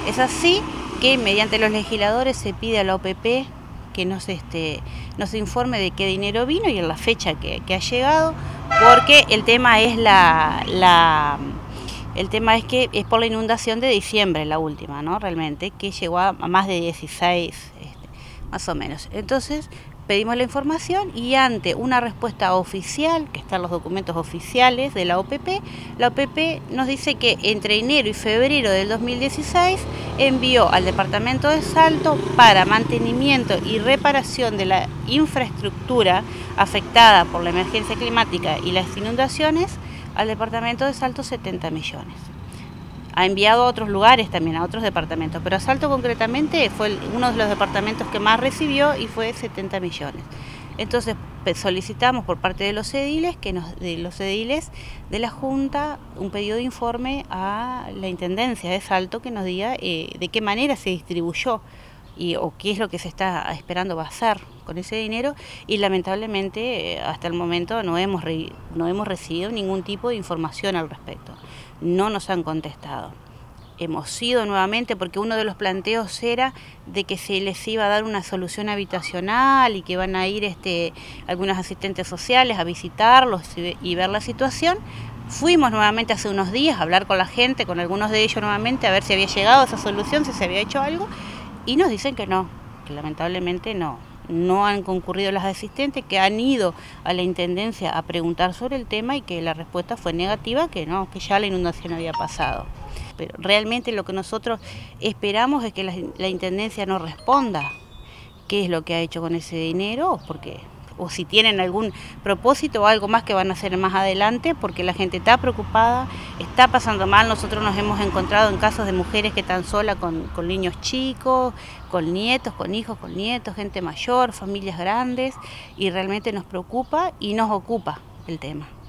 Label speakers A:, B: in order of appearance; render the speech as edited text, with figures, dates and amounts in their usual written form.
A: Es así que mediante los legisladores se pide a la OPP que nos informe de qué dinero vino y en la fecha que ha llegado, porque el tema es que es por la inundación de diciembre, la última, ¿no? Realmente, que llegó a más de 16, más o menos. Entonces, pedimos la información y ante una respuesta oficial, que están los documentos oficiales de la OPP nos dice que entre enero y febrero del 2016 envió al departamento de Salto para mantenimiento y reparación de la infraestructura afectada por la emergencia climática y las inundaciones al departamento de Salto 70 millones. Ha enviado a otros lugares también, a otros departamentos, pero a Salto concretamente fue uno de los departamentos que más recibió y fue 70 millones. Entonces solicitamos por parte de los ediles, de la Junta, un pedido de informe a la Intendencia de Salto que nos diga de qué manera se distribuyó o qué es lo que se está esperando va a hacer con ese dinero, y lamentablemente hasta el momento no hemos recibido ningún tipo de información al respecto. No nos han contestado. Hemos ido nuevamente porque uno de los planteos era de que se les iba a dar una solución habitacional y que van a ir algunos asistentes sociales a visitarlos y ver la situación. Fuimos nuevamente hace unos días a hablar con la gente, con algunos de ellos nuevamente, a ver si había llegado a esa solución, si se había hecho algo, y nos dicen que no, que lamentablemente no han concurrido las asistentes, que han ido a la Intendencia a preguntar sobre el tema y que la respuesta fue negativa, que no, que ya la inundación había pasado. Pero realmente lo que nosotros esperamos es que la Intendencia nos responda qué es lo que ha hecho con ese dinero, o si tienen algún propósito o algo más que van a hacer más adelante, porque la gente está preocupada, está pasando mal. Nosotros nos hemos encontrado en casos de mujeres que están solas con niños chicos, con nietos, con hijos, con nietos, gente mayor, familias grandes, y realmente nos preocupa y nos ocupa el tema.